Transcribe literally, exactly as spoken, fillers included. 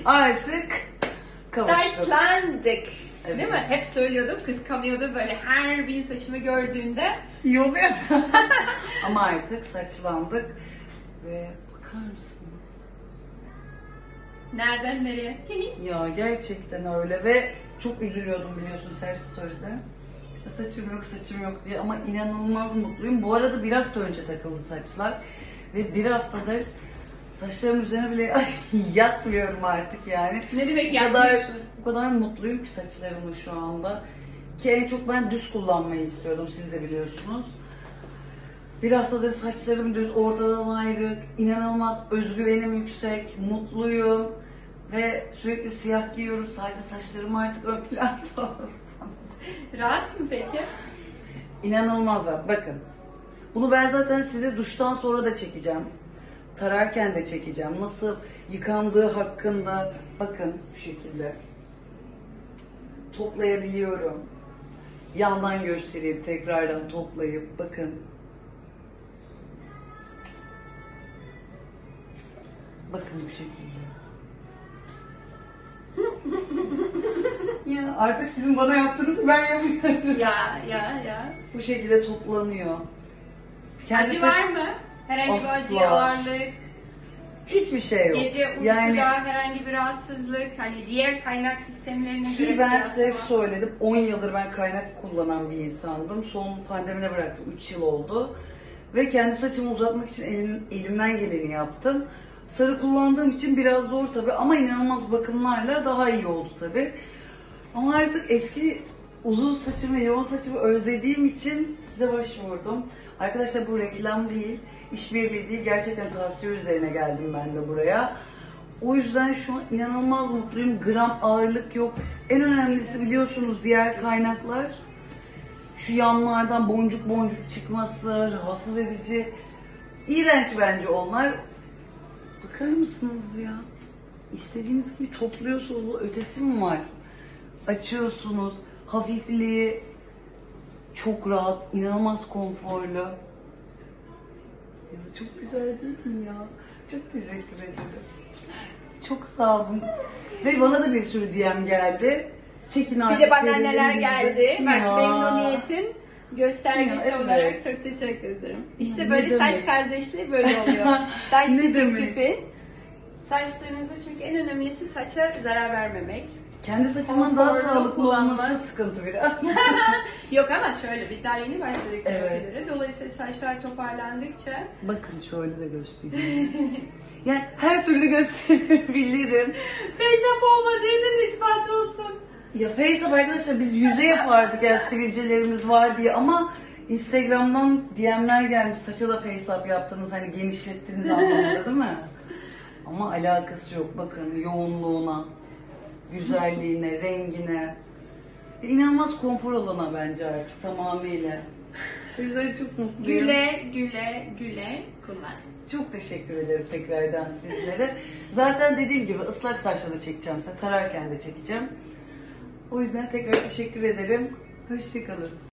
Artık kavuştuk. Saçlandık. Evet. Değil mi? Hep söylüyordum, kıskanıyordu böyle her bir saçımı gördüğünde. İyi oluyor. Ama artık saçlandık ve bakar mısınız? Nereden nereye? Ya gerçekten öyle ve çok üzülüyordum biliyorsun her story'de. İşte saçım yok saçım yok diye ama inanılmaz mutluyum. Bu arada bir hafta önce takıldı saçlar ve bir haftadır saçlarım üzerine bile ay, yatmıyorum artık yani. Ne demek o kadar, yatmıyorsun? o kadar mutluyum ki saçlarımı şu anda. Ki en çok ben düz kullanmayı istiyordum, siz de biliyorsunuz. Bir haftadır saçlarım düz, ortadan ayrık, inanılmaz özgüvenim yüksek, mutluyum ve sürekli siyah giyiyorum. Sadece saçlarım artık ön planda olsun. Rahat mı peki? İnanılmaz rahat. Bakın, bunu ben zaten size duştan sonra da çekeceğim. Tararken de çekeceğim. Nasıl yıkandığı hakkında bakın bu şekilde. Toplayabiliyorum. Yandan göstereyim, tekrardan toplayıp bakın. Bakın bu şekilde. Ya artık sizin bana yaptığınızı ben yapıyorum. Ya ya ya. Bu şekilde toplanıyor. Acı var mı? Herhangi bir acı, Asla. ağırlık, Hiçbir şey yok. gece uykuda Yani herhangi bir rahatsızlık, hani diğer kaynak sistemlerine ki göre ben size hep kıyaslama. söyledim. on yıldır ben kaynak kullanan bir insandım. Son pandemide bıraktım. üç yıl oldu. Ve kendi saçımı uzatmak için elim, elimden geleni yaptım. Sarı kullandığım için biraz zor tabii ama inanılmaz bakımlarla daha iyi oldu tabii. Ama artık eski uzun saçımı, yoğun saçımı özlediğim için size başvurdum. Arkadaşlar bu reklam değil, işbirliği değil. Gerçekten tavsiye üzerine geldim ben de buraya. O yüzden şu an inanılmaz mutluyum. Gram ağırlık yok. En önemlisi biliyorsunuz diğer kaynaklar. Şu yanlardan boncuk boncuk çıkması, rahatsız edici. İğrenç bence onlar. Bakar mısınız ya? İstediğiniz gibi topluyorsunuz. Ötesi mi var? Açıyorsunuz. Hafifliği çok rahat, inanılmaz konforlu. Ya çok güzel değil mi ya? Çok teşekkür ederim. Çok sağ olun. Ve bana da bir sürü D M geldi. Çekin artık. Bir de bana neler verelim geldi. bizi. Bak Ya. memnuniyetin göstergesi Ya, evet. olarak çok teşekkür ederim. İşte Ne böyle demek? saç kardeşliği böyle oluyor. Saç Ne tipi demek? tipi. Saçlarınızı çünkü en önemlisi saça zarar vermemek. Kendi saçımın daha Konforlu sağlıklı kullanmak. olması sıkıntı biraz. Yok ama şöyle biz daha yeni başladık Evet. terapilere. Dolayısıyla saçlar toparlandıkça Bakın şöyle de göstereyim. Yani her türlü gösterebilirim. face-up olmadığının ispatı olsun. Ya FaceApp arkadaşlar biz yüze yapardık ya sivilcelerimiz var diye ama Instagram'dan D M'ler gelmiş saça da FaceApp yaptınız hani genişlettiniz anlamında değil mi? Ama alakası yok bakın yoğunluğuna, güzelliğine, rengine. İnanılmaz konfor alana bence artık tamamıyla. O yüzden çok mutluyum. Güle güle güle kullan. Çok teşekkür ederim tekrardan sizlere. Zaten dediğim gibi ıslak saçla da çekeceğim size, tararken de çekeceğim. O yüzden tekrar teşekkür ederim. Hoşçakalın.